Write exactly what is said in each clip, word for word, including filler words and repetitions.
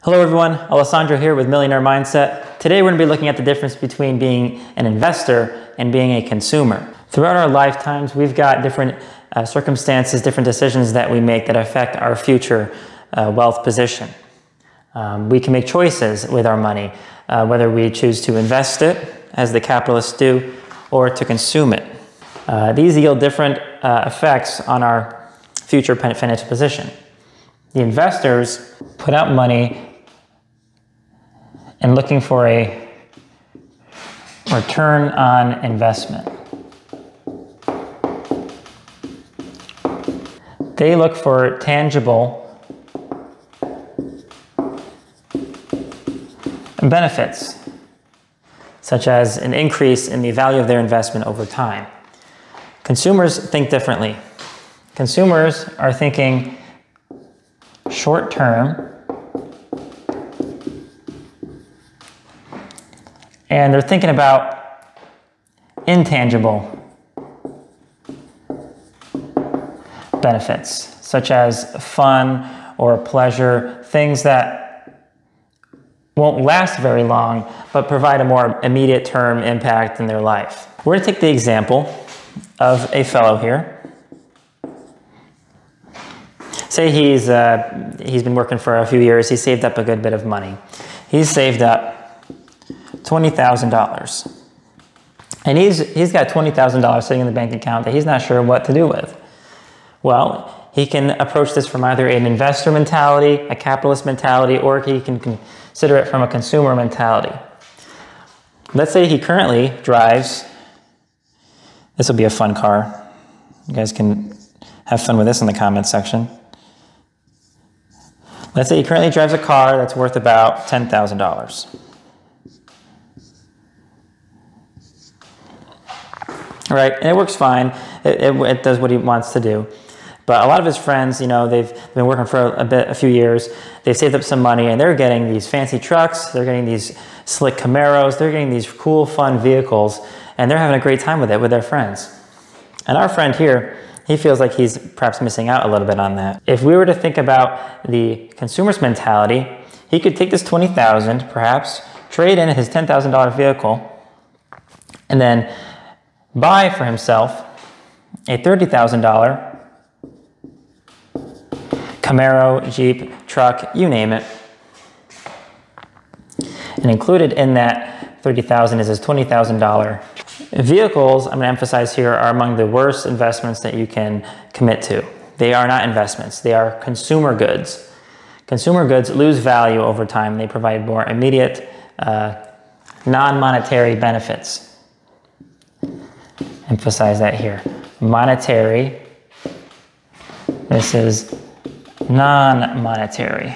Hello everyone, Alessandro here with Millionaire Mindset. Today we're going to be looking at the difference between being an investor and being a consumer. Throughout our lifetimes, we've got different uh, circumstances, different decisions that we make that affect our future uh, wealth position. Um, we can make choices with our money, uh, whether we choose to invest it, as the capitalists do, or to consume it. Uh, these yield different uh, effects on our future financial position. The investors put out money and looking for a return on investment. They look for tangible benefits, such as an increase in the value of their investment over time. Consumers think differently. Consumers are thinking short term, and they're thinking about intangible benefits, such as fun or pleasure, things that won't last very long, but provide a more immediate term impact in their life. We're going to take the example of a fellow here. Say he's, uh, he's been working for a few years, he's saved up a good bit of money. He's saved up twenty thousand dollars. And he's, he's got twenty thousand dollars sitting in the bank account that he's not sure what to do with. Well, he can approach this from either an investor mentality, a capitalist mentality, or he can consider it from a consumer mentality. Let's say he currently drives, this will be a fun car. You guys can have fun with this in the comments section. Let's say he currently drives a car that's worth about ten thousand dollars. Right, and it works fine. It, it, it does what he wants to do. But a lot of his friends, you know, they've been working for a bit, a few years. They've saved up some money, and they're getting these fancy trucks. They're getting these slick Camaros. They're getting these cool, fun vehicles, and they're having a great time with it with their friends. And our friend here, he feels like he's perhaps missing out a little bit on that. If we were to think about the consumer's mentality, he could take this twenty thousand dollars, perhaps trade in his ten thousand dollar vehicle, and then buy for himself a thirty thousand dollar Camaro, Jeep, truck, you name it. And included in that thirty thousand dollars is his twenty thousand dollar vehicles. I'm going to emphasize here are among the worst investments that you can commit to. They are not investments. They are consumer goods. Consumer goods lose value over time. They provide more immediate, uh, non-monetary benefits. Emphasize that here. Monetary. This is non-monetary.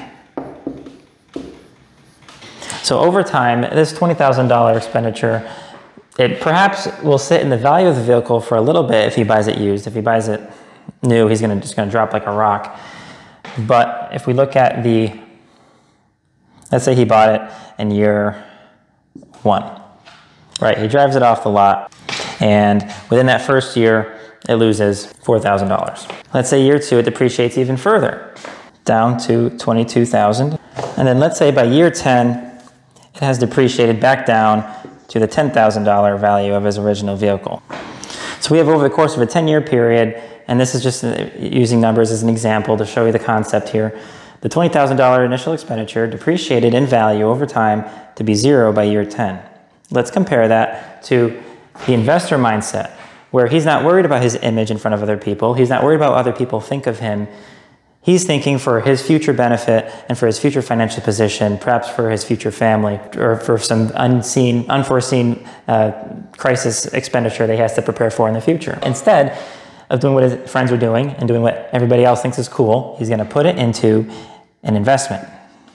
So over time, this twenty thousand dollar expenditure, it perhaps will sit in the value of the vehicle for a little bit if he buys it used. If he buys it new, he's gonna, just going to drop like a rock. But if we look at the, let's say he bought it in year one, right? He drives it off the lot, and within that first year, it loses four thousand dollars. Let's say year two, it depreciates even further, down to twenty-two thousand dollars. And then let's say by year ten, it has depreciated back down to the ten thousand dollar value of his original vehicle. So we have over the course of a ten year period, and this is just using numbers as an example to show you the concept here, the twenty thousand dollar initial expenditure depreciated in value over time to be zero by year ten. Let's compare that to the investor mindset, where he's not worried about his image in front of other people. He's not worried about what other people think of him. He's thinking for his future benefit and for his future financial position, perhaps for his future family, or for some unseen, unforeseen uh, crisis expenditure that he has to prepare for in the future. Instead of doing what his friends are doing and doing what everybody else thinks is cool, he's going to put it into an investment.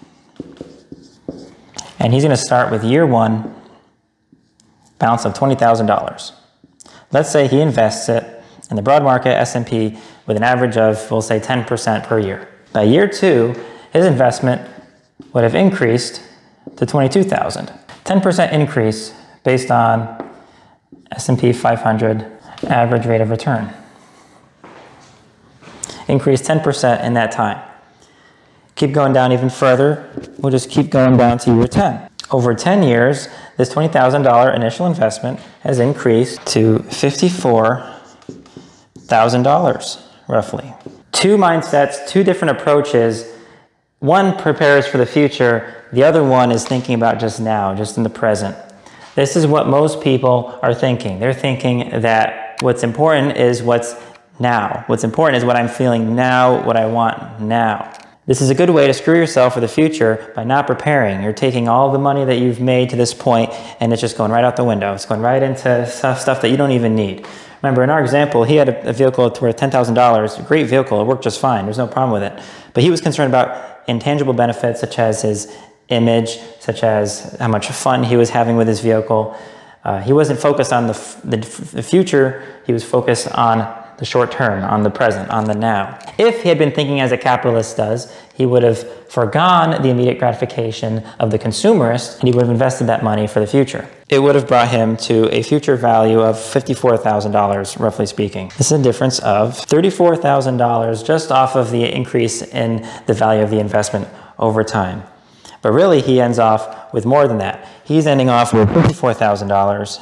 And he's going to start with year one, balance of twenty thousand dollars. Let's say he invests it in the broad market S and P with an average of, we'll say, ten percent per year. By year two, his investment would have increased to twenty-two thousand dollars. ten percent increase based on S and P five hundred average rate of return. Increased ten percent in that time. Keep going down even further. We'll just keep going down to year ten. Over ten years, this twenty thousand dollar initial investment has increased to fifty-four thousand dollars, roughly. Two mindsets, two different approaches. One prepares for the future. The other one is thinking about just now, just in the present. This is what most people are thinking. They're thinking that what's important is what's now. What's important is what I'm feeling now, what I want now. This is a good way to screw yourself for the future by not preparing. You're taking all the money that you've made to this point and it's just going right out the window. It's going right into stuff, stuff that you don't even need. Remember, in our example, he had a, a vehicle worth ten thousand dollars, a great vehicle, it worked just fine, there's no problem with it. But he was concerned about intangible benefits such as his image, such as how much fun he was having with his vehicle. Uh, he wasn't focused on the, f the, the future, he was focused on the short term, on the present, on the now. If he had been thinking as a capitalist does, he would have forgone the immediate gratification of the consumerist and he would have invested that money for the future. It would have brought him to a future value of fifty-four thousand dollars, roughly speaking. This is a difference of thirty-four thousand dollars just off of the increase in the value of the investment over time. But really, he ends off with more than that. He's ending off with fifty-four thousand dollars.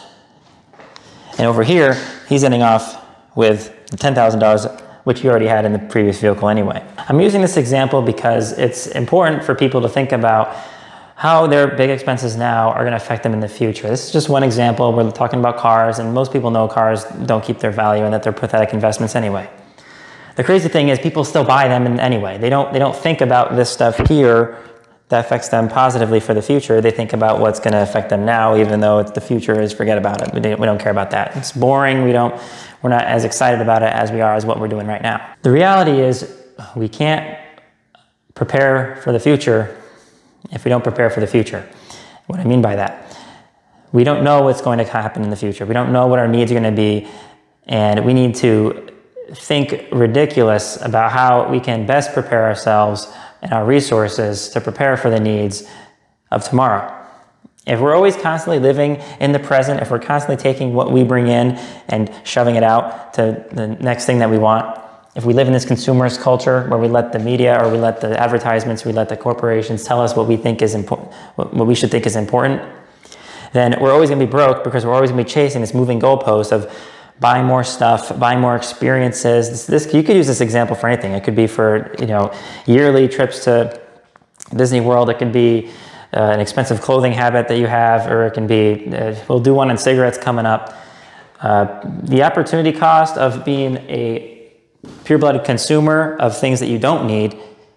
And over here, he's ending off with ten thousand dollars, which he already had in the previous vehicle anyway. I'm using this example because it's important for people to think about how their big expenses now are going to affect them in the future. This is just one example. We're talking about cars, and most people know cars don't keep their value and that they're pathetic investments anyway. The crazy thing is people still buy them in anyway. They don't, they don't think about this stuff here that affects them positively for the future. They think about what's going to affect them now, even though it's the future is forget about it. We don't, we don't care about that. It's boring. We don't, we're not as excited about it as we are as what we're doing right now. The reality is we can't prepare for the future if we don't prepare for the future. What I mean by that, we don't know what's going to happen in the future. We don't know what our needs are going to be, and we need to think ridiculous about how we can best prepare ourselves and our resources to prepare for the needs of tomorrow. If we're always constantly living in the present, if we're constantly taking what we bring in and shoving it out to the next thing that we want, if we live in this consumerist culture where we let the media or we let the advertisements, we let the corporations tell us what we think is important, what we should think is important, then we're always gonna be broke because we're always gonna be chasing this moving goalpost of buying more stuff, buying more experiences. This, this, you could use this example for anything. It could be for, you know, yearly trips to Disney World. It could be uh, an expensive clothing habit that you have, or it can be, uh, we'll do one on cigarettes coming up. Uh, the opportunity cost of being a pure-blooded consumer of things that you don't need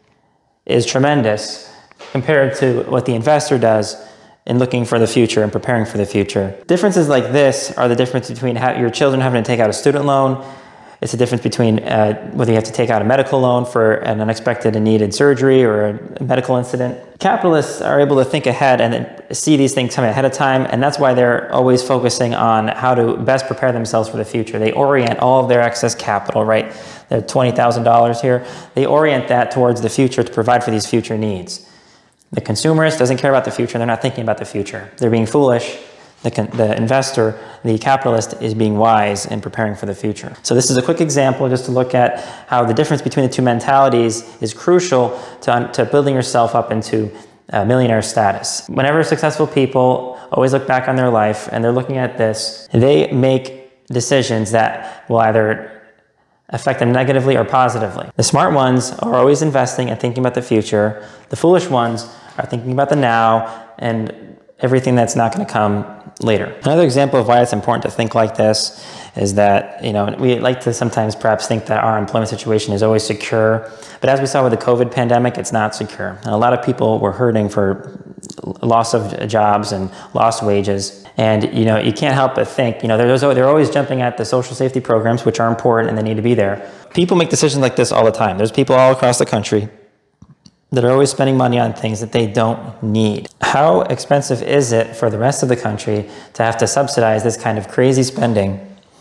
is tremendous compared to what the investor does in looking for the future and preparing for the future. Differences like this are the difference between how your children having to take out a student loan. It's the difference between uh, whether you have to take out a medical loan for an unexpected and needed surgery or a medical incident. Capitalists are able to think ahead and see these things coming ahead of time, and that's why they're always focusing on how to best prepare themselves for the future. They orient all of their excess capital, right? Their twenty thousand dollars here. They orient that towards the future to provide for these future needs. The consumerist doesn't care about the future. They're not thinking about the future. They're being foolish. The, the investor, the capitalist, is being wise and preparing for the future. So this is a quick example just to look at how the difference between the two mentalities is crucial to, to building yourself up into uh, millionaire status. Whenever successful people always look back on their life and they're looking at this, they make decisions that will either affect them negatively or positively. The smart ones are always investing and thinking about the future. The foolish ones are thinking about the now and everything that's not going to come later. Another example of why it's important to think like this is that, you know, we like to sometimes perhaps think that our employment situation is always secure, but as we saw with the COVID pandemic, it's not secure. And a lot of people were hurting for loss of jobs and lost wages. And, you know, you can't help but think, you know, they're, they're always jumping at the social safety programs, which are important and they need to be there. People make decisions like this all the time. There's people all across the country that are always spending money on things that they don't need. How expensive is it for the rest of the country to have to subsidize this kind of crazy spending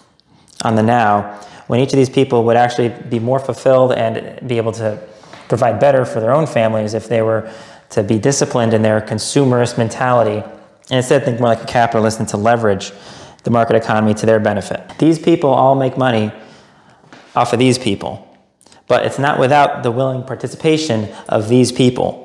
on the now, when each of these people would actually be more fulfilled and be able to provide better for their own families if they were to be disciplined in their consumerist mentality and instead think more like a capitalist and to leverage the market economy to their benefit. These people all make money off of these people. but it's not without the willing participation of these people.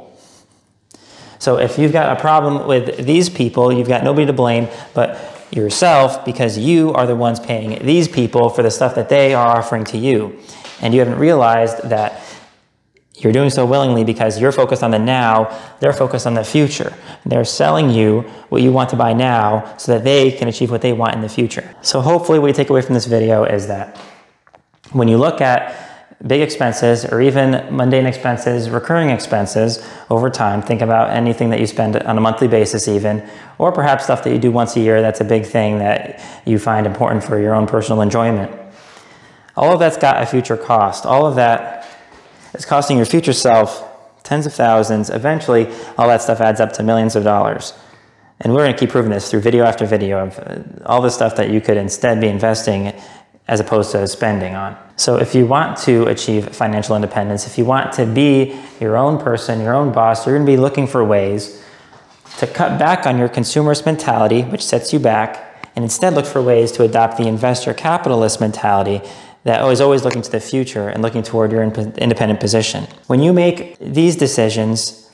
So if you've got a problem with these people, you've got nobody to blame but yourself, because you are the ones paying these people for the stuff that they are offering to you. And you haven't realized that you're doing so willingly because you're focused on the now, they're focused on the future. They're selling you what you want to buy now so that they can achieve what they want in the future. So hopefully what you take away from this video is that when you look at big expenses or even mundane expenses, recurring expenses over time, think about anything that you spend on a monthly basis even, or perhaps stuff that you do once a year that's a big thing that you find important for your own personal enjoyment. All of that's got a future cost. All of that is costing your future self tens of thousands. Eventually, all that stuff adds up to millions of dollars. And we're going to keep proving this through video after video of all the stuff that you could instead be investing as opposed to spending on. So if you want to achieve financial independence, if you want to be your own person, your own boss, you're going to be looking for ways to cut back on your consumerist mentality, which sets you back, and instead look for ways to adopt the investor capitalist mentality that is always looking to the future and looking toward your independent position. When you make these decisions,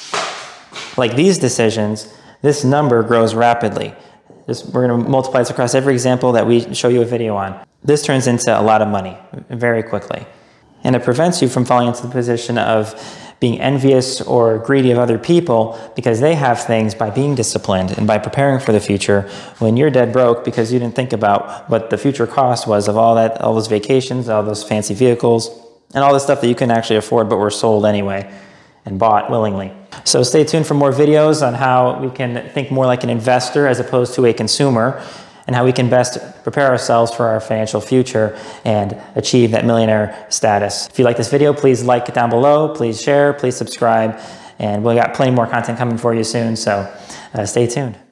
like these decisions, this number grows rapidly. This, we're going to multiply this across every example that we show you a video on. This turns into a lot of money very quickly. And it prevents you from falling into the position of being envious or greedy of other people because they have things by being disciplined and by preparing for the future when you're dead broke because you didn't think about what the future cost was of all that, all those vacations, all those fancy vehicles, and all the stuff that you can actually afford but were sold anyway and bought willingly. So stay tuned for more videos on how we can think more like an investor as opposed to a consumer, and how we can best prepare ourselves for our financial future and achieve that millionaire status. If you like this video, please like it down below, please share, please subscribe, and we got plenty more content coming for you soon, so uh, stay tuned.